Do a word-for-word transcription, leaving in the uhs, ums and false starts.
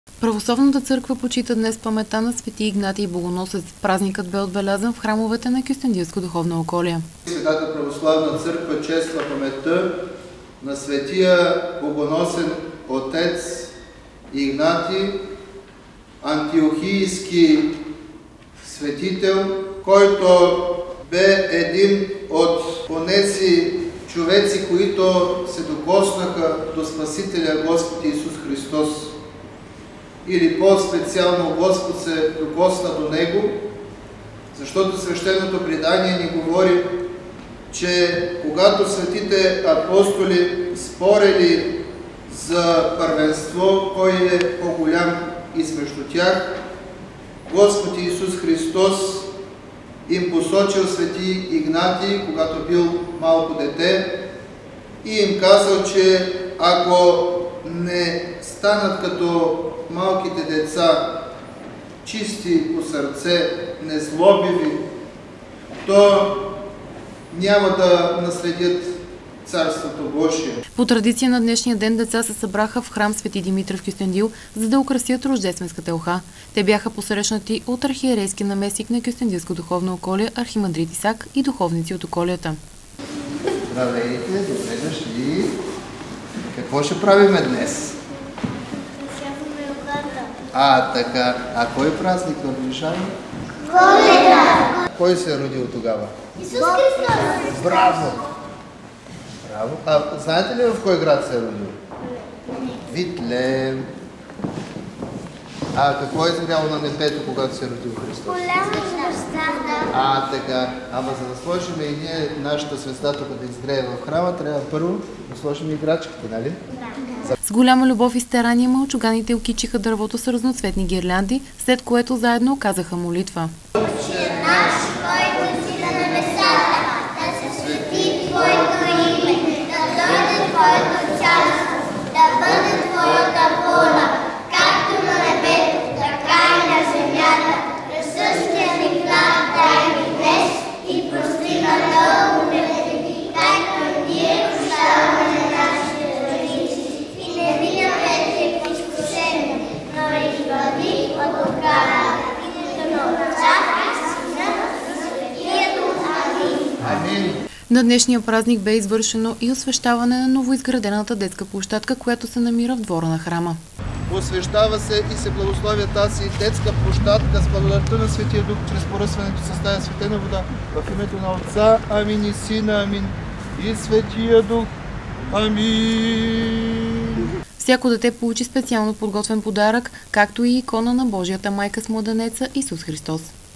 Православната църква почита днес паметта на свети Игнатий Богоносец. Празникът бе отбелязан в храмовете на Кюстендилско духовно околие. Светата православна църква чества паметта на светия богоносен отец Игнатий, антиохийски светител, който бе един от онези човеци, които се докоснаха до Спасителя Господ Исус Христос. Или по-специално Господ се докосна до Него, защото свещеното предание ни говори, че когато светите апостоли спорили за първенство, кой е по-голям измежду тях, Господ Исус Христос им посочил свети Игнатий, когато бил малко дете, и им казал, че ако не станат като малките деца, чисти по сърце, незлобиви, то няма да наследят Царството Божие. По традиция на днешния ден деца се събраха в храм Свети Димитър в Кюстендил, за да украсят рождественската елха. Те бяха посрещнати от архиерейски наместник на Кюстендилско духовно околие архимандрит Исак и духовници от околията. Здравейте, добре дошли. Какво ще правиме днес? А, така. А кой празник наближава? Коледа! Кой се е родил тогава? Исус Христос! Браво! Браво! А знаете ли в кой град се е родил? Витлеем. А какво е изгряло на небето, когато се е родил Христос? Голяма звезда. А, така. Ама за да сложим и ние нашата звезда тук да изгрее в храма, трябва първо да сложим играчките, нали? Да. С голяма любов и старание малчуганите окичиха дървото с разноцветни гирлянди, след което заедно казаха молитва. Отче наш, който си на небесата, да се свети Твоето име, да дойде Твоето царство, да бъде Твоята воля, както на небето, така и на земята. Насъщния ни хляб дай ни днес и прости на дълговете, както ние прощаваме на нашите длъжници. И не ни наведи в изкушение, но избави от лукавия. Името на Отца и Сина и Светия Дух. Амин. Амин. На днешния празник бе извършено и освещаване на новоизградената детска площадка, която се намира в двора на храма. Освещава се и се благословя тази детска площадка с благодатта на Светия Дух, чрез поръсването с тая светена вода. В името на Отца, Амин, и Сина, Амин, и Светия Дух, Амин. Всяко дете получи специално подготвен подарък, както и икона на Божията майка с младенеца Исус Христос.